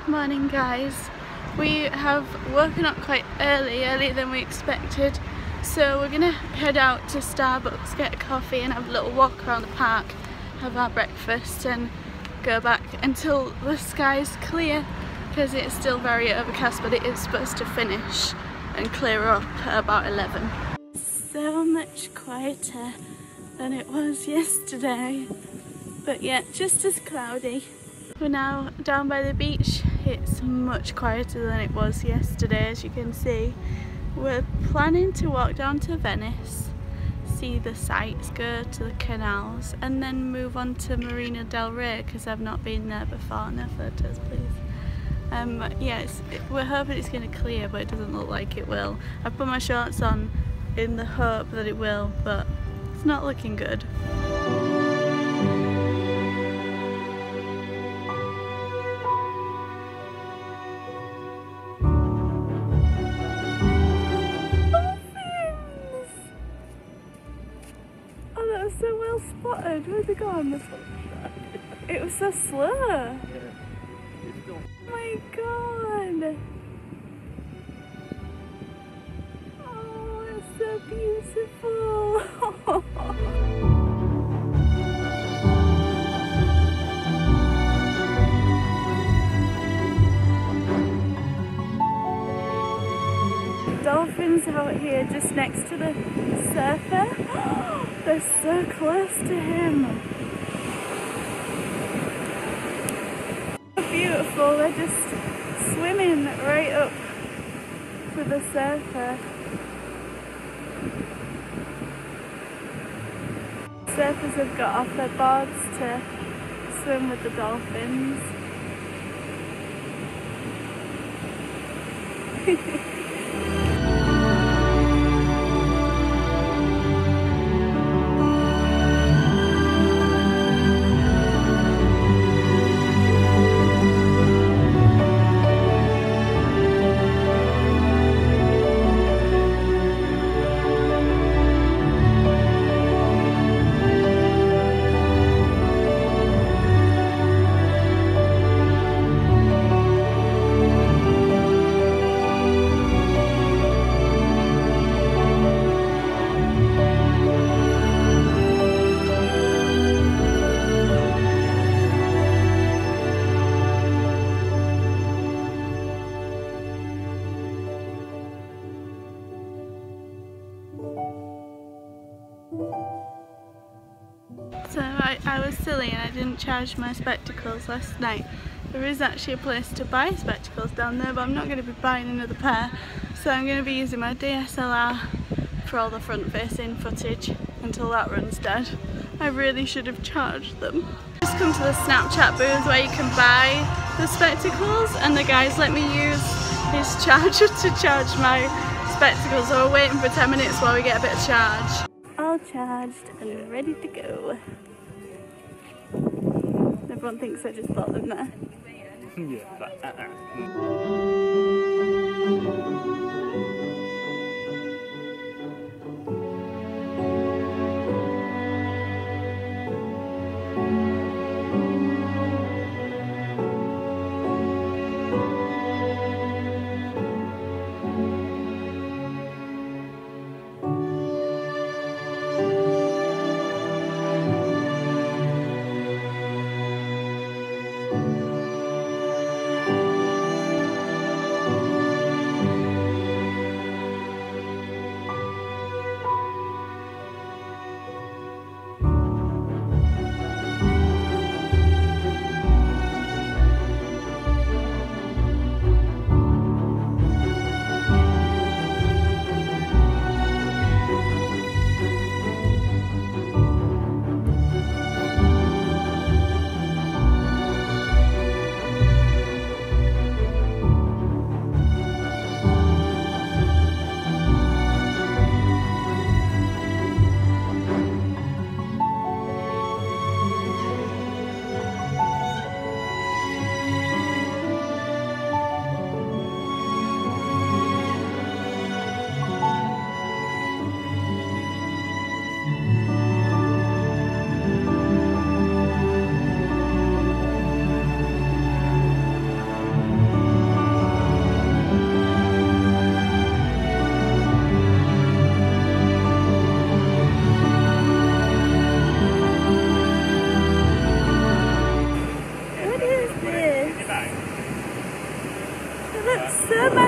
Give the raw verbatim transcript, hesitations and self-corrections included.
Morning guys. We have woken up quite early, earlier than we expected, so we're gonna head out to Starbucks, get a coffee and have a little walk around the park, have our breakfast and go back until the sky's clear, because it's still very overcast, but it is supposed to finish and clear up at about eleven. So much quieter than it was yesterday, but yet just as cloudy. We're now down by the beach. It's much quieter than it was yesterday, as you can see. We're planning to walk down to Venice, see the sights, go to the canals and then move on to Marina del Rey, because I've not been there before. No photos please. Um, yeah, it's, it, we're hoping it's going to clear, but it doesn't look like it will. I put my shorts on in the hope that it will, but it's not looking good. So well spotted. Where's it gone? It was so slow. Oh my god. Oh, it's so beautiful. Dolphins out here just next to the surfer. They're so close to him. So beautiful, they're just swimming right up to the surfer. Surfers have got off their boards to swim with the dolphins. So I, I was silly and I didn't charge my spectacles last night. There is actually a place to buy spectacles down there, but I'm not going to be buying another pair. So I'm going to be using my D S L R for all the front facing footage until that runs dead. I really should have charged them. Just come to the Snapchat booth where you can buy the spectacles, and the guys let me use his charger to charge my spectacles. So we're waiting for ten minutes while we get a bit of charge. All charged and ready to go. Everyone thinks I just bought them there. Yeah, but uh-uh. so